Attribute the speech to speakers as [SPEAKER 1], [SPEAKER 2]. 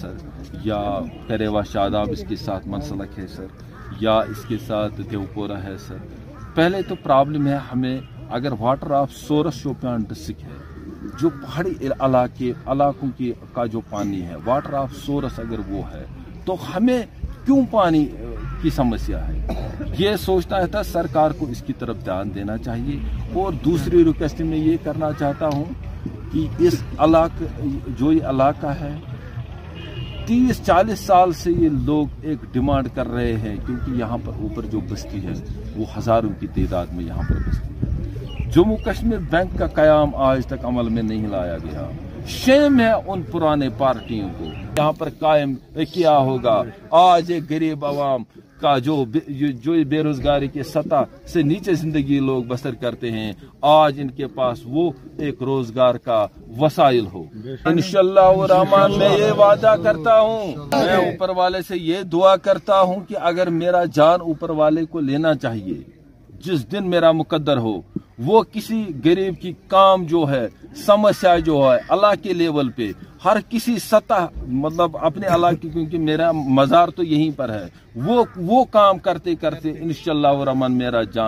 [SPEAKER 1] Sir, या करेवा शादाब इसके साथ मनसलक है सर, या इसके साथ देवपोरा है सर। पहले तो प्रॉब्लम है हमें, अगर water of source Shopian district है, जो पहाड़ी इलाकों का जो पानी है, वाटर ऑफ सोरस अगर वो है, तो हमें क्यों पानी की समस्या है, ये सोचना था। सरकार को इसकी तरफ ध्यान देना चाहिए। और दूसरी रिक्वेस्ट मैं ये करना चाहता हूँ कि इस जो ये इलाका है, 30-40 साल से ये लोग एक डिमांड कर रहे हैं, क्योंकि यहाँ पर ऊपर जो बस्ती है वो हजारों की तादाद में यहाँ पर बस्ती है। जम्मू कश्मीर बैंक का कयाम आज तक अमल में नहीं लाया गया। शेम है उन पुराने पार्टियों को, यहाँ पर कायम किया होगा। आज एक गरीब आवाम का जो बेरोजगारी के सतह से नीचे जिंदगी लोग बसर करते हैं, आज इनके पास वो एक रोजगार का वसाइल हो। इंशाअल्लाह रहमान मैं ये वादा करता हूँ, मैं ऊपर वाले से ये दुआ करता हूँ कि अगर मेरा जान ऊपर वाले को लेना चाहिए, जिस दिन मेरा मुकद्दर हो, वो किसी गरीब की काम जो है, समस्या जो है अल्लाह के लेवल पे, हर किसी सतह मतलब अपने अल्लाह की, क्योंकि मेरा मज़ार तो यहीं पर है, वो काम करते करते इंशाअल्लाह रहमान मेरा जान